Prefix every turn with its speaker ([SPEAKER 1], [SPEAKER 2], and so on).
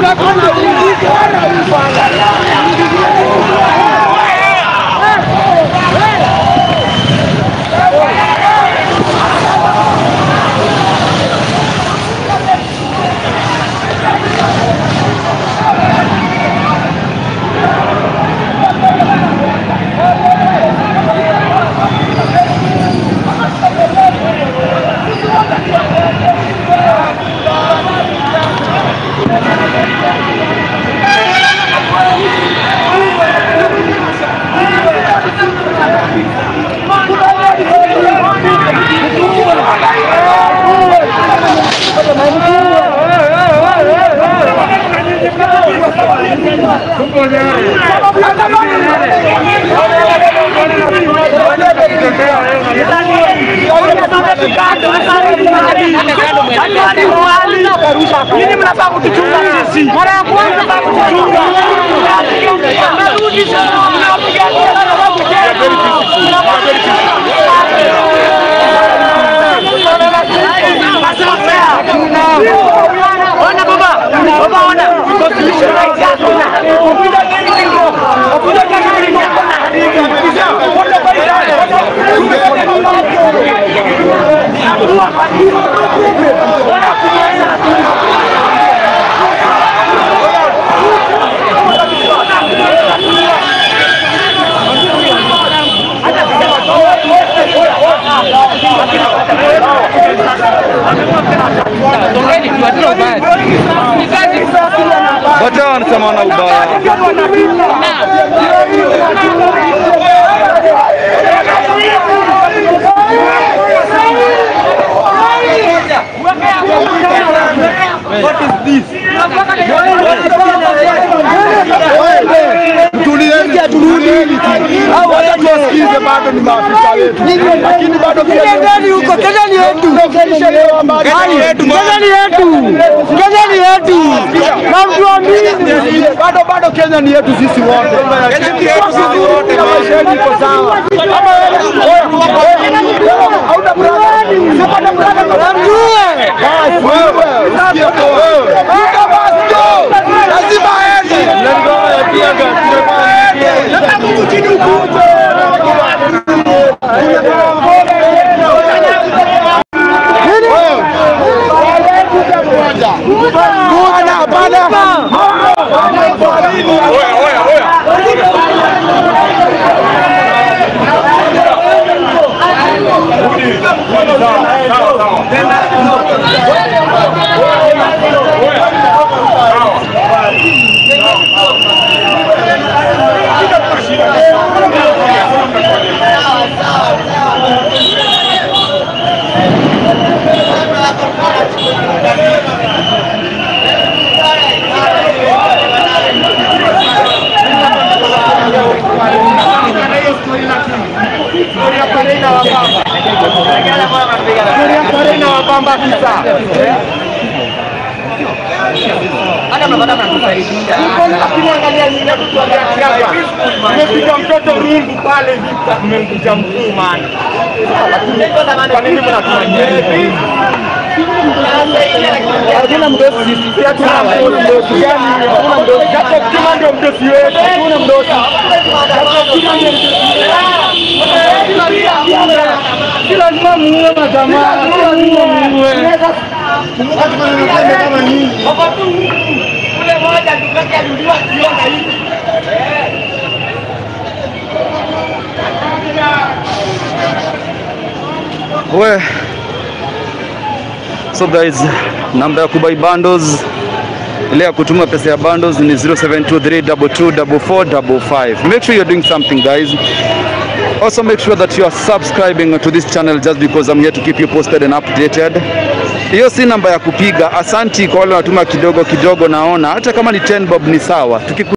[SPEAKER 1] Nini mnafaa kutuchunga sisi? Mara ya kwanza mnafaa kutuchunga. Narudi sana. Ona baba. Baba ona. Constitution right yako na.
[SPEAKER 2] Wacha wanasema wana ubaya. What is this? Tulieni. Hao watu wasikize bado ni maafisa wetu. Lakini bado pia ndani huko Kenya ni yetu. Na mtuambie bado Kenya ni yetu sisi wote. Kenya ni yetu sisi wote. Maisha iko sawa. Hauna brother. Sipata brother kwa mjue. Wewe usikie wewe. Lazima aende. Lengo ya piaga. Nataka kuchini ukuje. Nimepika mtoto rungu pale mmekuja mkuu man. Kwa nini mnafanya hivi? Hakuna mdosi sisi. Hakuna mdosi gani? Hakuna mdosi. Hapo kama ndio mdosi wetu. Hakuna mdosi. Kila mtu muue majamaa. Kama nini? Ule moja tukaka ndio akiona hivi. We. So guys, namba ya kubuy bundles, ile ya kutuma pesa ya bundles ni 0723224455. Make sure you're doing something guys. Also make sure that you are subscribing to this channel just because I'm here to keep you posted and updated. Hiyo si namba ya kupiga. Asanti kwa wale wanatuma kidogo naona. Hata kama ni 10 bob ni sawa.